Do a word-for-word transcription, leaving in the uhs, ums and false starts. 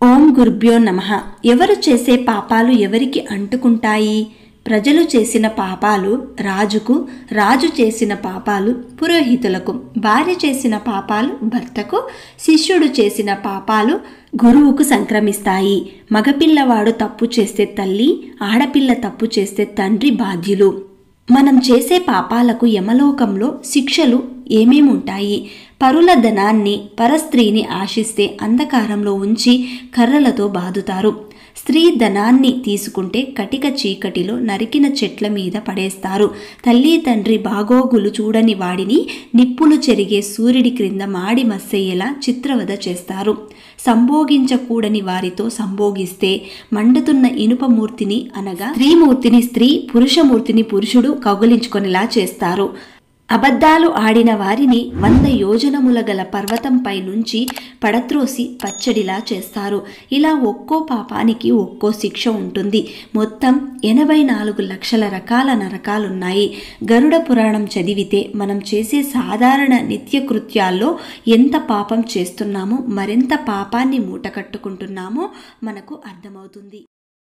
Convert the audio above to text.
ఓం గురుభ్యో నమః. ఎవరు చేసే పాపాలు ఎవరికి అంటుకుంటాయి? ప్రజలు చేసిన పాపాలు రాజుకు, రాజు చేసిన పాపాలు పురోహితులకు, భార్య చేసిన పాపాలు భర్తకు, శిష్యుడు చేసిన పాపాలు గురువుకు సంక్రమిస్తాయి. మగపిల్లవాడు తప్పు చేస్తే తల్లి, ఆడపిల్ల తప్పు చేస్తే తండ్రి బాధ్యులు. మనం చేసే పాపాలకు యమలోకంలో శిక్షలు ఏమేముంటాయి? పరుల ధనాన్ని, పరస్త్రీని ఆశిస్తే అంధకారంలో ఉంచి కర్రలతో బాదుతారు. స్త్రీ ధనాన్ని తీసుకుంటే కటిక చీకటిలో నరికిన చెట్ల మీద పడేస్తారు. తల్లి తండ్రి బాగోగులు చూడని వాడిని నిప్పులు చెరిగే సూర్యుడి క్రింద మాడి మస్సయ్యేలా చిత్రవద చేస్తారు. సంభోగించకూడని వారితో సంభోగిస్తే మండుతున్న ఇనుపమూర్తిని అనగా స్త్రీమూర్తిని స్త్రీ, పురుషమూర్తిని పురుషుడు కౌగిలించుకొనేలా చేస్తారు. అబద్ధాలు ఆడిన వారిని వంద యోజనముల గల పర్వతంపై నుంచి పడత్రోసి పచ్చడిలా చేస్తారు. ఇలా ఒక్కో పాపానికి ఒక్కో శిక్ష ఉంటుంది. మొత్తం ఎనభై నాలుగు లక్షల రకాల నరకాలున్నాయి. గరుడ పురాణం చదివితే మనం చేసే సాధారణ నిత్య కృత్యాల్లో ఎంత పాపం చేస్తున్నామో, మరెంత పాపాన్ని మూటకట్టుకుంటున్నామో మనకు అర్థమవుతుంది.